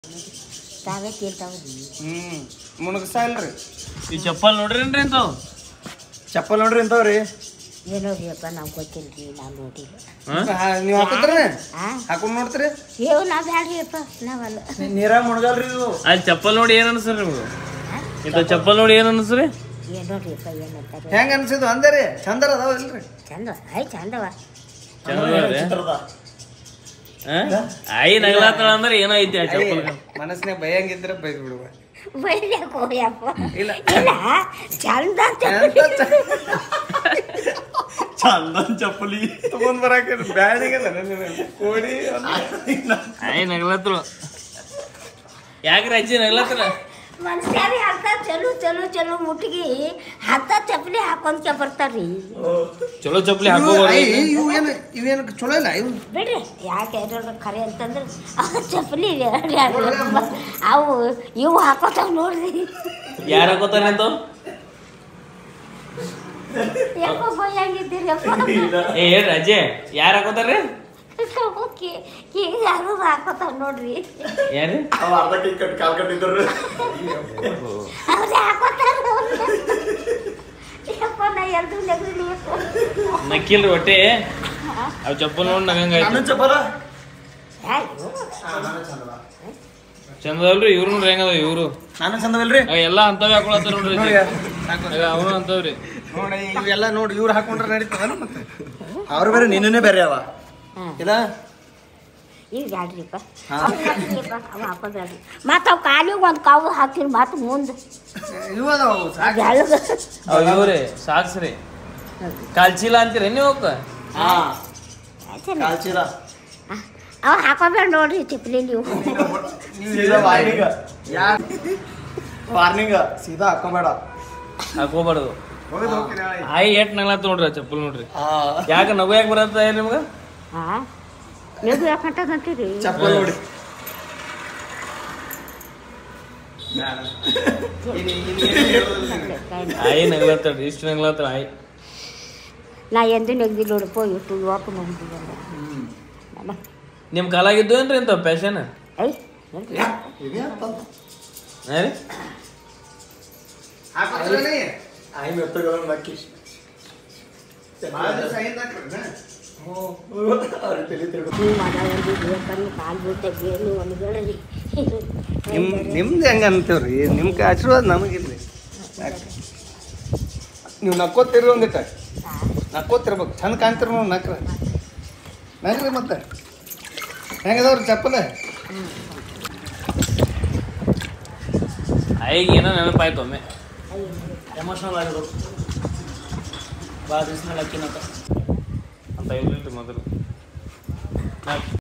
ತಾವೇ ಕೇಳ್ತಾವ್ರಿ. ಮುಣಗಸ ಇಲ್ರಿ. ಈ ಚಪ್ಪಲ್ ನೋಡ್ರಿ ಇಂಥವು ಚಪ್ಪಲ್ ನೋಡ್ರಿ ಇಂಥವ್ರಿ. ಏನೋ ರೀಪ್ಪ ನಾವು ಗೊತ್ತಿಲ್ರಿ, ನಾವು ನೋಡಿಲ್ಲ. ನೀವು ಹಾಕೋದ್ರಿ ಹಾಕೊಂಡ್ ನೋಡ್ತೀರಿ. ಏವ್ ನಾವು ಬ್ಯಾಡ್ರಿಯಪ್ಪ, ನಾವಲ್ಲ. ನೀರಾಗ ಮುಣಗಲ್ರಿ ಇದು. ಅಲ್ಲಿ ಚಪ್ಪಲ್ ನೋಡಿ ಏನ್ ಅನ್ಸ್ರಿ ನಿಮ್ಗೆ? ಇಂಥ ಚಪ್ಪಲ್ ನೋಡಿ ಏನ್ ಅನ್ಸ್ರಿ? ಏನೋ ರೀಪ್ಪ ಏನಂತಾರೆ. ಹೆಂಗ ಅನ್ಸಿದ್ವು ಅಂದರಿ? ಚಂದರ ಅದಾವ ಇಲ್ರಿ? ಚಂದ ಚಂದವ. ಆಯಿ ನಗಲಾತಳ ಅಂದ್ರೆ ಏನೋ ಐತಿ ಆ ಚಪ್ಪಲ್. ಮನಸ್ಸಿನಾಗ ಭಯಂಗಿದ್ರೆ ಬೈದ್ ಬಿಡುವ. ಬೈದ್ಯಾಕೋ ಯಪ್ಪ? ಇಲ್ಲ ಚಂದ ಚಂದನ್ ಚಪ್ಪಲಿ ತಗೊಂಡ್ ಬರಾಕ ಬ್ಯಾಡಿಗಲ್ಲ ಕೋಡಿ. ಆಯಿ ನಗಲಾತಳು. ಯಾಕ್ರಿ ಅಜ್ಜಿ ನಗಲಾತಳ? ಮನುಷ್ಯರಿ ಅಂತ ಚಲೋ ಚಲೋ ಚಲೋ ಮುಟ್ಟಿಗೆ ಹತ್ತ ಚಪ್ಪಲಿ ಹಾಕೊಂತ ಬರ್ತಾರ್ರಿ. ಚಲೋ ಚಪ್ಪಲಿ ಹಾಕೋಬಾರ್ದು. ಇವೇನು ಚಲೋ ಇಲ್ಲ ಇವು. ಬಿಡ್ರಿ, ಯಾಕೆ ಏನಾದ್ರು ಖರೆ ಅಂತಂದ್ರೆ ಚಪ್ಪಲಿ ಅವು ಇವು ಹಾಕೋತಾವ ನೋಡ್ರಿ. ಯಾರು ಹಾಕೋತಾರ ಅಂತ? ಯಪ್ಪ ಭಯಂಗಿದ್ದೀರಿ ಯಪ್ಪ. ಏ ಹೇಳ್ರಿ ಅಜ್ಜಿ, ಯಾರು ಹಾಕೋತಾರ್ರಿ? ಯಾರು ಹಾಕೋತಾವ ನೋಡ್ರಿ. ಯಾರು ಅವ್ರೇ ಹಾಕೋತಾರ. ಯಪ್ಪ ನಾ ಎಲ್ರು ನೆಗ್ರಿ ನಕ್ಕಿಲ್ರಿ ಹೊಟ್ಟೆ. ಅವ್ ಚಪ್ಪಲ್ ನೋಡಿ ನಗಂಗಾಯ್ತು. ಚಪ್ಪಲ ಚಂದಲ್ರಿ ಇವ್ರು ನೋಡ್ರಿ ಹೆಂಗದ ಇವ್ರು. ನಾನು ಚಂದವಲ್ರಿ. ಎಲ್ಲಾ ಅಂತವೇ ಹಾಕೊಳತ್ತಾರ ನೋಡ್ರಿ. ಅವನು ಅಂತವ್ರಿ ನೋಡಿ ಇವೆಲ್ಲ ನೋಡಿ ಇವ್ರು ಹಾಕೊಂಡ್ರೆ ನಡೀತದ. ಮತ್ತೆ ಅವ್ರು ಬೇರೆ ನೀನೇ ಬೇರೆ ಅವ ಇಲ್ಲ. ಈಗ ಬ್ಯಾಡ್ರಿಪ್ಪ, ಅವು ಹಾಕೋದ್ರಿ. ಮತ್ತು ಅವು ಕಾಲಿಗೆ ಒಂದು ಕಾವು ಹಾಕಿರಿ ಮತ್ತು ಮುಂದೆ ಇವು ಅದಾವ ಬೆಳಗ್ಗೆ ಇವ್ರಿ ಸಾಕ್ಸ್ರಿ. ಕಾಲ್ಚೀಲ ಅಂತೀರ ನೀವು? ಕಾಲ್ಚೀಲ ಅವು ಹಾಕೋಬೇಡ ನೋಡ್ರಿ ಚಪ್ಪಲಿ ನೀವು. ವಾರ್ನಿಂಗ್ ಸೀದಾ ಹಾಕೋಬೇಡ. ಹಾಕೋಬಾರ್ದು. ಆಯ್ ಏಟ್ ನಗ್ಲಾತ ನೋಡ್ರಿ ಆ ಚಪ್ಪಲ್ ನೋಡ್ರಿ. ಯಾಕ ನಗು ಯಾಕೆ ಬರತ್ತ ನಿಮ್ಗ? ಹಾಂ ನೀವು ಯಾಕೆ ಅಂತೀರಿ? ಚಪ್ಪಲ್ ನೋಡಿ. ಆಯ್ ನಗ್ಲಾತಾಳ್ರಿ, ಇಷ್ಟು ನಗ್ಲಾತಾಳ ಆಯ್. ನಾ ಎಂದು ನೆಗ್ದಿ ನೋಡಪ್ಪ, ಎಷ್ಟು ಯುವಕ ನಗ್ದಿಲ್ಲ. ನಿಮ್ ಕಾಲಾಗಿದ್ದು ಏನ್ರಿ ಇಂಥ ಪ್ಯಾಶನ್? ಐ ನಿಮ್ದು ಹೆಂಗ ಅಂತೀವ್ರಿ? ನಿಮ್ಗೆ ಆಶೀರ್ವಾದ ನಮಗಿಲ್ರಿ. ನೀವು ನಕ್ಕೋತಿರಿ ಒಂದಿಟ್ಟ, ನಕ್ಕೋತಿರ್ಬೇಕು. ಚಂದ ಕಾಣ್ತಿರಿ ನೋಡಿ. ನಕ್ರಿ ಮತ್ತೆ ಹೆಂಗದವ್ರಿ ಚಪ್ಪಲ? ಆಯಿಗೆ ಏನೋ ನೆನಪಾಯ್ತು ಒಮ್ಮೆ. ಎಮೋಷನಲ್ ಆಗಿರೋದು ಭಾಳ ದಿವ್ಸ ಅಕ್ಕಿನಂತ ಅಂತ ಇರ್ಲಿಲ್ರಿ ಮೊದಲು.